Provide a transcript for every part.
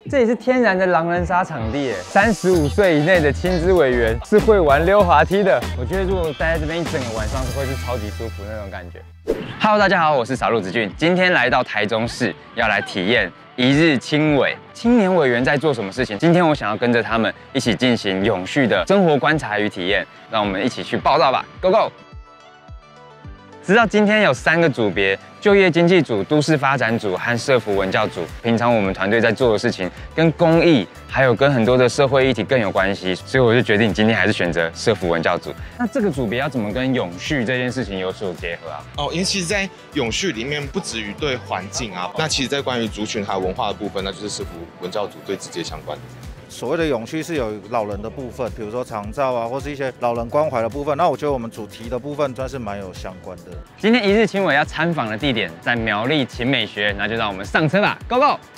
这里是天然的狼人杀场地耶，35岁以内的亲子委员是会玩溜滑梯的。我觉得如果待在这边一整个晚上，会是超级舒服那种感觉。Hello， 大家好，我是小鹿子俊，今天来到台中市，要来体验一日青委青年委员在做什么事情。今天我想要跟着他们一起进行永续的生活观察与体验，让我们一起去报道吧 ，Go Go！ 知道今天有3个组别：就业经济组、都市发展组和社福文教组。平常我们团队在做的事情跟公益，还有跟很多的社会议题更有关系，所以我就决定今天还是选择社福文教组。那这个组别要怎么跟永续这件事情有所结合啊？ 因为其实，在永续里面不止于对环境啊，那其实在关于族群还有文化的部分，那就是社福文教组最直接相关的。 所谓的永续是有老人的部分，比如说长照啊，或是一些老人关怀的部分。那我觉得我们主题的部分算是蛮有相关的。 今天一日青委要参访的地点在苗栗勤美学，那就让我们上车吧 ，Go Go！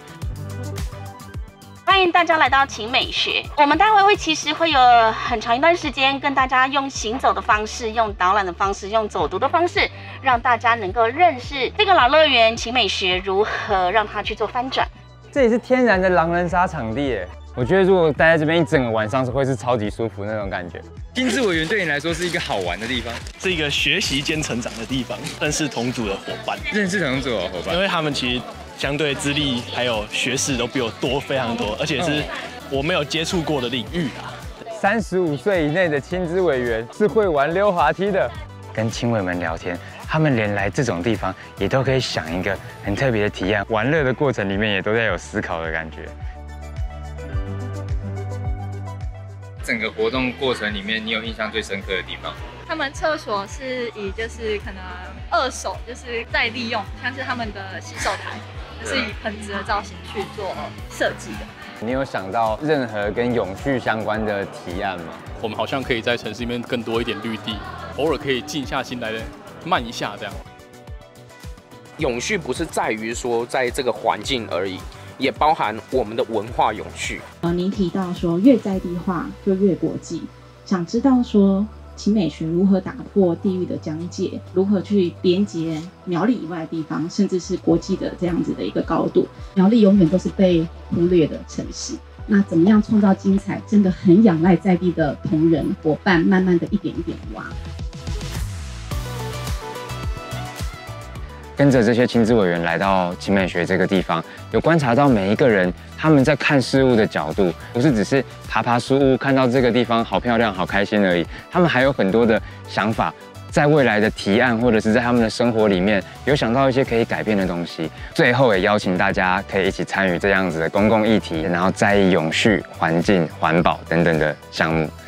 欢迎大家来到勤美学。我们待会其实会有很长一段时间跟大家用行走的方式、用导览的方式、用走读的方式，让大家能够认识这个老乐园勤美学如何让它去做翻转。 这里是天然的狼人杀场地耶。我觉得如果待在这边一整个晚上，会是超级舒服那种感觉。亲子委员对你来说是一个好玩的地方， 是一个学习兼成长的地方，认识同组的伙伴，因为他们其实相对资历还有学识都比我多非常多，而且是我没有接触过的领域啊。 35岁以内的亲子委员是会玩溜滑梯的，跟亲委们聊天，他们连来这种地方也都可以想一个很特别的体验，玩乐的过程里面也都在有思考的感觉。整个活动过程里面，你有印象最深刻的地方？ 他们厕所是以就是可能2手就是再利用，像是他们的洗手台，就是以盆子的造型去做设计的。 你有想到任何跟永续相关的提案吗？ 我们好像可以在城市里面更多一点绿地，偶尔可以静下心来慢一下这样。 永续不是在于说在这个环境而已。也包含我们的文化永续。 您提到说越在地化就越国际，想知道说勤美学如何打破地域的疆界，如何去连接苗栗以外的地方，甚至是国际的这样子的一个高度。苗栗永远都是被忽略的城市，那怎么样创造精彩，真的很仰赖在地的同仁伙伴，慢慢的一点一点挖。 跟着这些亲子委员来到勤美学这个地方，有观察到每一个人他们在看事物的角度，不是只是爬书屋看到这个地方好漂亮、好开心而已，他们还有很多的想法，在未来的提案或者是在他们的生活里面有想到一些可以改变的东西。最后也邀请大家可以一起参与这样子的公共议题，然后在意永续、环境、环保等等的项目。